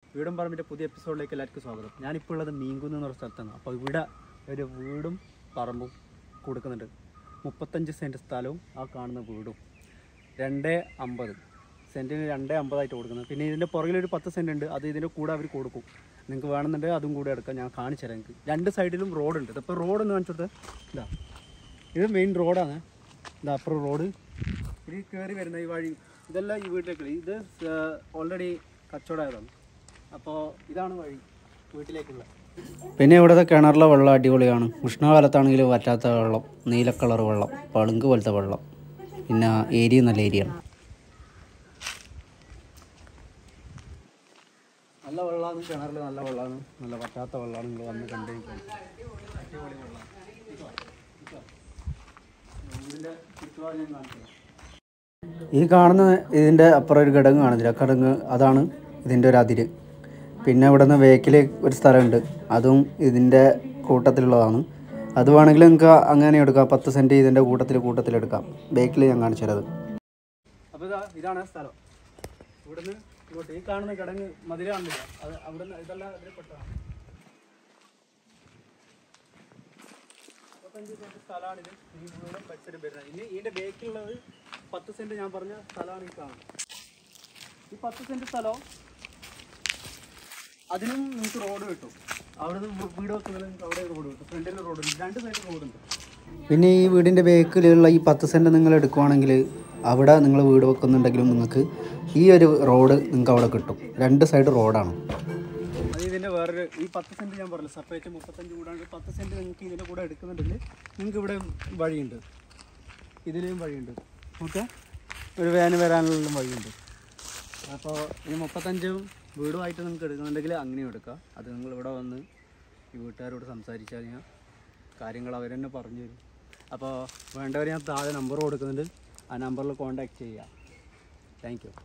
വീടും പറമ്പിൻ്റെ പുതിയ എപ്പിസോഡിലേക്ക് എല്ലാവർക്കും സ്വാഗതം. ഞാനിപ്പോൾ ഉള്ളത് മീൻകുന്ന് എന്ന് പറഞ്ഞ സ്ഥലത്താണ്. അപ്പോൾ ഇവിടെ ഒരു വീടും പറമ്പും കൊടുക്കുന്നുണ്ട്. 35 സെൻറ്റ് സ്ഥലവും ആ കാണുന്ന വീടും 2.50 സെൻറ്റിന് 2.50 കൊടുക്കുന്നത്. പിന്നെ ഇതിൻ്റെ പുറകിലൊരു 10 സെൻറ്റ് ഉണ്ട്, അത് ഇതിൻ്റെ കൂടെ അവർ കൊടുക്കും. നിങ്ങൾക്ക് വേണമെന്നുണ്ടെങ്കിൽ അതും കൂടെ എടുക്കാം, ഞാൻ കാണിച്ചു തരാം. നിങ്ങൾക്ക് 2 സൈഡിലും റോഡുണ്ട്. ഇതിപ്പോൾ റോഡൊന്ന് കാണിച്ചു കൊടുത്തത് ഇതാ, ഇത് മെയിൻ റോഡാണ്. ഇതാ അപ്പുറം റോഡ്, ഇത് കയറി വരുന്ന ഈ വഴി ഇതെല്ലാം ഈ വീട്ടിലേക്ക്. ഇത് ഓൾറെഡി കച്ചവടമായതാണ്. അപ്പോൾ ഇതാണ് വഴി വീട്ടിലേക്കുള്ള. പിന്നെ ഇവിടുത്തെ കിണറിലെ വെള്ളം അടിപൊളിയാണ്. ഉഷ്ണകാലത്താണെങ്കിൽ വറ്റാത്ത വെള്ളം, നീല കളർ വെള്ളം, പളുങ്ക് പോലത്തെ വെള്ളം. പിന്നെ ഏരിയ നല്ല ഏരിയയാണ്, നല്ല വെള്ളമാണ്. കിണറിൽ നല്ല വെള്ളമാണ്, നല്ല വറ്റാത്ത വെള്ളമാണ്. നിങ്ങൾ വന്ന് കണ്ടിരിക്കാൻ അടിപൊളി വെള്ളം. ഇതിൻ്റെ ചുറ്റുപാട് ഞാൻ കാണിച്ചത്. ഈ കാണുന്ന ഇതിൻ്റെ അപ്പുറം ഒരു കിടങ്ങ് കാണുന്നില്ല, കിടങ്ങ് അതാണ് ഇതിൻ്റെ ഒരു അതിര്. പിന്നെ ഇവിടെ നിന്ന് വേക്കിൽ ഒരു സ്ഥലമുണ്ട്, അതും ഇതിൻ്റെ കൂട്ടത്തിലുള്ളതാണ്. അത് വേണമെങ്കിൽ നിങ്ങൾക്ക് അങ്ങനെ എടുക്കാം, 10 സെൻറ്റ് ഇതിൻ്റെ കൂട്ടത്തിലെടുക്കാം. ബേക്കിൽ ഞാൻ കാണിച്ചു തരാം. അപ്പോൾ ഇതാണ് സ്ഥലം. ഇവിടുന്ന് ഇങ്ങോട്ട് ഈ കാണുന്ന കിടങ്ങ് മതിൽ കാണില്ല, അത് അവിടെ നിന്ന് ഇതെല്ലാം ഇതിൽ പെട്ടതാണ്. 35 സെൻറ്റ് സ്ഥലമാണിത്. ഈ വീടും പരിസരം വരുന്നത്. ഇനി ഇതിൻ്റെ ബേക്കിലുള്ളത് 10 സെൻറ്റ് ഞാൻ പറഞ്ഞ സ്ഥലമാണ് ഈ കാണുന്നത്. ഈ 10 സെൻറ്റ് സ്ഥലവും അതിനും നിങ്ങൾക്ക് റോഡ് കിട്ടും. അവിടെ നിന്ന് വീട് വെക്കുന്നത് അവിടെ റോഡ് കിട്ടും. ഫ്രണ്ടിൽ റോഡുണ്ട്, 2 സൈഡ് റോഡുണ്ട്. പിന്നെ ഈ വീടിൻ്റെ ബേക്കിലുള്ള ഈ 10 സെൻറ്റ് നിങ്ങൾ എടുക്കുവാണെങ്കിൽ അവിടെ നിങ്ങൾ വീട് വെക്കുന്നുണ്ടെങ്കിലും നിങ്ങൾക്ക് ഈ ഒരു റോഡ് നിങ്ങൾക്ക് അവിടെ കിട്ടും. 2 സൈഡ് റോഡാണ്. അത് ഇതിൻ്റെ വേറൊരു ഈ 10 സെൻറ്റ് ഞാൻ പറഞ്ഞില്ല, സെപ്പറേറ്റ് 35 കൂടാണ്ട് 10 സെൻറ്റ് നിങ്ങൾക്ക് ഇതിൻ്റെ കൂടെ എടുക്കുന്നുണ്ടെങ്കിൽ നിങ്ങൾക്ക് ഇവിടെ വഴിയുണ്ട്, ഇതിലെയും വഴിയുണ്ട്. ഓക്കെ, ഒരു വേന വരാനുള്ള വഴിയുണ്ട്. അപ്പോൾ ഈ 35 വീടുമായിട്ട് നിങ്ങൾക്ക് എടുക്കുന്നുണ്ടെങ്കിൽ അങ്ങനെയും എടുക്കാം. അത് നിങ്ങൾ ഇവിടെ വന്ന് ഈ വീട്ടുകാരോട് സംസാരിച്ചാൽ ഞാൻ കാര്യങ്ങൾ അവർ തന്നെ പറഞ്ഞു തരും. അപ്പോൾ വേണ്ടവർ ഞാൻ താഴെ നമ്പർ കൊടുക്കുന്നുണ്ട്, ആ നമ്പറിൽ കോൺടാക്ട് ചെയ്യുക. Thank you.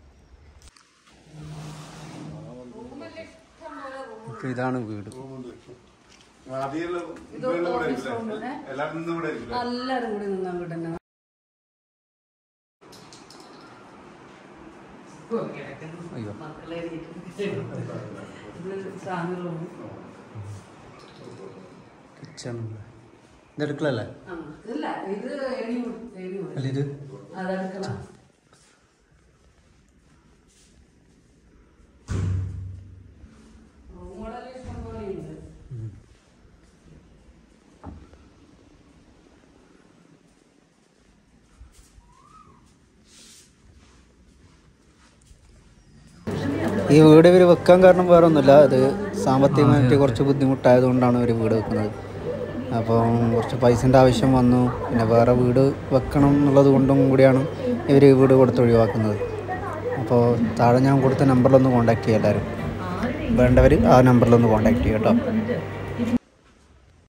ഓക്കെ, ഇതാണ് വീട്. അയ്യോ, കിച്ചൺ ഇതെടുക്കലല്ലേ? അല്ല ഇത് ഈ വീട് ഇവർ വെക്കാൻ കാരണം വേറെ ഒന്നുമില്ല, അത് സാമ്പത്തികമായിട്ട് കുറച്ച് ബുദ്ധിമുട്ടായതുകൊണ്ടാണ് ഇവർ വീട് വെക്കുന്നത്. അപ്പം കുറച്ച് പൈസൻ്റെ ആവശ്യം വന്നു, പിന്നെ വേറെ വീട് വെക്കണം എന്നുള്ളത് കൊണ്ടും കൂടിയാണ് ഇവർ വീട് കൊടുത്ത് ഒഴിവാക്കുന്നത്. അപ്പോൾ താഴെ ഞാൻ കൊടുത്ത നമ്പറിലൊന്ന് കോൺടാക്ട് ചെയ്യുക. എല്ലാവരും വേണ്ടവർ ആ നമ്പറിലൊന്ന് കോൺടാക്ട് ചെയ്യുക കേട്ടോ.